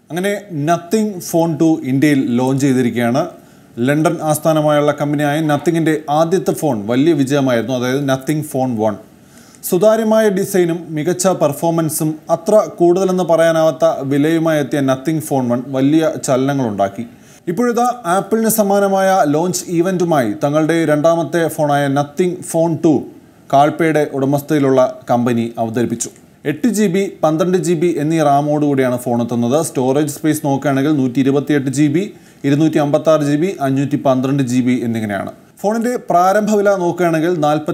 അങ്ങനെ nothing phone 2 ഇന്ത്യയിൽ launch ചെയ്തിരിക്കുകയാണ്. ലണ്ടൻ ആസ്ഥാനമായുള്ള കമ്പനിയായ നത്തിങ്ങിൻ്റെ ആദ്യത്തെ ഫോൺ വലിയ വിജയമായിരുന്നു. അതായത് നത്തിങ് ഫോൺ 1. സുതാര്യമായ ഡിസൈനും മികച്ച പെർഫോമൻസും അത്ര കൂടുതലെന്ന് പറയാനാവാത്ത വിലയുമായി എത്തിയ നത്തിങ് ഫോൺ 1 വലിയ ചലനങ്ങളുണ്ടാക്കി. ഇപ്പോഴിതാ ആപ്പിളിന് സമാനമായ ലോഞ്ച് ഈവൻറ്റുമായി തങ്ങളുടെ രണ്ടാമത്തെ ഫോണായ നത്തിങ് ഫോൺ 2 കാൾപയുടെ ഉടമസ്ഥതയിലുള്ള കമ്പനി അവതരിപ്പിച്ചു. 8GB, 12GB എന്നീ റാമോടുകൂടിയാണ് ഫോൺ എത്തുന്നത്. സ്റ്റോറേജ് സ്പേസ് നോക്കുകയാണെങ്കിൽ 128GB, 256GB, 512GB എന്നിങ്ങനെയാണ്. ഫോണിൻ്റെ പ്രാരംഭ വില നോക്കുകയാണെങ്കിൽ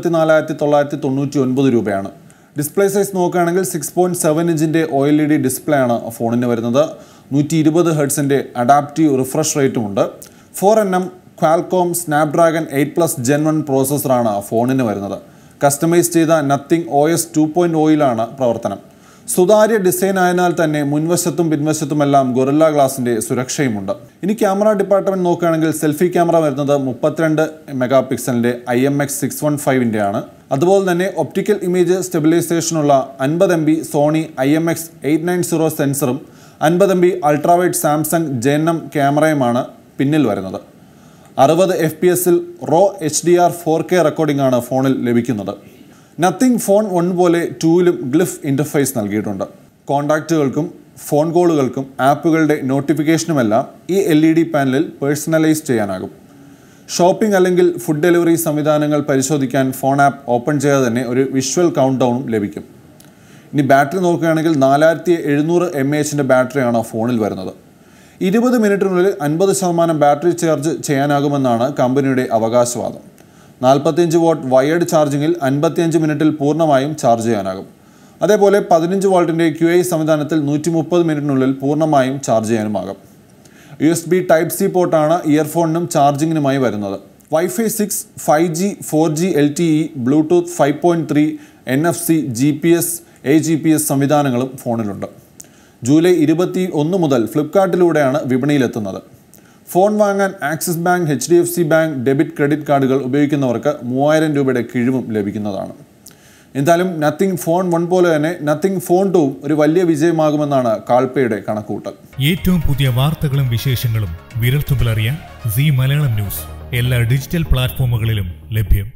44,999 രൂപയാണ്. ഡിസ്പ്ലേ സൈസ് നോക്കുകയാണെങ്കിൽ 6.7 ഇഞ്ചിൻ്റെ OLED ഡിസ്പ്ലേ ആണ് ഫോണിന് വരുന്നത്. 120 ഹെർട്സിൻ്റെ അഡാപ്റ്റീവ് റിഫ്രഷ് റേറ്റുമുണ്ട്. 4nm ക്വാൽകോം സ്നാപ്ഡ്രാഗൺ 8+ Gen 1 പ്രോസസ്സറാണ് ഫോണിന് വരുന്നത്. കസ്റ്റമൈസ് ചെയ്ത നത്തിങ് OS 2.0യിലാണ് പ്രവർത്തനം. സുതാര്യ ഡിസൈൻ ആയതിനാൽ തന്നെ മുൻവശത്തും പിൻവശത്തുമെല്ലാം ഗൊറില്ല ഗ്ലാസിൻ്റെ സുരക്ഷയുമുണ്ട്. ഇനി ക്യാമറ ഡിപ്പാർട്ട്മെൻറ്റ് നോക്കുകയാണെങ്കിൽ സെൽഫി ക്യാമറ വരുന്നത് 32 മെഗാപിക്സലിൻ്റെ IMX615ൻ്റെ ആണ്. അതുപോലെ തന്നെ ഒപ്റ്റിക്കൽ ഇമേജ് സ്റ്റെബിലൈസേഷനുള്ള 50MB സോണി IMX890 സെൻസറും 50MB അൾട്രാവൈഡ് സാംസങ് JNM ക്യാമറയുമാണ് പിന്നിൽ വരുന്നത്. 60 FPS-ൽ റോ HDR 4K റെക്കോർഡിംഗ് ആണ് ഫോണിൽ ലഭിക്കുന്നത്. നത്തിങ് ഫോൺ 1 പോലെ 2ലും ഗ്ലിഫ് ഇൻ്റർഫേസ് നൽകിയിട്ടുണ്ട്. കോൺടാക്റ്റുകൾക്കും ഫോൺ കോളുകൾക്കും ആപ്പുകളുടെ നോട്ടിഫിക്കേഷനുമെല്ലാം ഈ LED പാനലിൽ പേഴ്സണലൈസ് ചെയ്യാനാകും. ഷോപ്പിംഗ് അല്ലെങ്കിൽ ഫുഡ് ഡെലിവറി സംവിധാനങ്ങൾ പരിശോധിക്കാൻ ഫോൺ ആപ്പ് ഓപ്പൺ ചെയ്യാതെ തന്നെ ഒരു വിഷ്വൽ കൗണ്ട് ഡൗണും ലഭിക്കും. ഇനി ബാറ്ററി നോക്കുകയാണെങ്കിൽ 4700 mAhൻ്റെ ബാറ്ററിയാണ് ഫോണിൽ വരുന്നത്. 20 മിനിറ്റിനുള്ളിൽ 50% ബാറ്ററി ചാർജ് ചെയ്യാനാകുമെന്നാണ് കമ്പനിയുടെ അവകാശവാദം. 45 വാട്ട് വയേർഡ് ചാർജിങ്ങിൽ 55 മിനിറ്റിൽ പൂർണ്ണമായും ചാർജ് ചെയ്യാനാകും. അതേപോലെ 15 വോൾട്ടിൻ്റെ QI സംവിധാനത്തിൽ 130 മിനിറ്റിനുള്ളിൽ പൂർണ്ണമായും ചാർജ് ചെയ്യാനുമാകും. USB Type-C പോർട്ടാണ് ഇയർഫോണിനും ചാർജിങ്ങിനുമായി വരുന്നത്. Wi-Fi 6, 5G, 4G LTE, Bluetooth 5.3, NFC, GPS, AGPS സംവിധാനങ്ങളും ഫോണിലുണ്ട്. ജൂലൈ 21 മുതൽ ഫ്ലിപ്കാർട്ടിലൂടെയാണ് വിപണിയിലെത്തുന്നത്. ഫോൺ വാങ്ങാൻ Axis bank, HDFC bank debit credit കാർഡുകൾ ഉപയോഗിക്കുന്നവർക്ക് 3000 രൂപയുടെ കിഴിവും ലഭിക്കുന്നതാണ്. എന്തായാലും നത്തിങ് ഫോൺ 1 പോലെ തന്നെ നത്തിങ് ഫോൺ 2 ഒരു വലിയ വിജയമാകുമെന്നാണ് കാൾപയുടെ കണക്കുകൂട്ടൽ. ഏറ്റവും പുതിയ വാർത്തകളും വിശേഷങ്ങളും വിരൽത്തുമ്പിലറിയാൻ Zee മലയാളം ന്യൂസ് എല്ലാ ഡിജിറ്റൽ പ്ലാറ്റ്ഫോമുകളിലും ലഭ്യം.